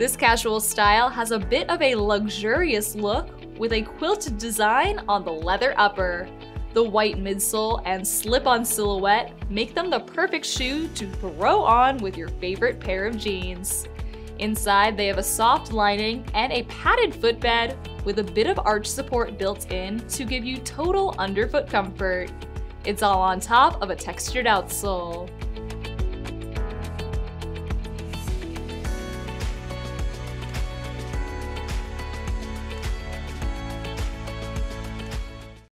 This casual style has a bit of a luxurious look with a quilted design on the leather upper. The white midsole and slip-on silhouette make them the perfect shoe to throw on with your favorite pair of jeans. Inside, they have a soft lining and a padded footbed with a bit of arch support built in to give you total underfoot comfort. It's all on top of a textured outsole.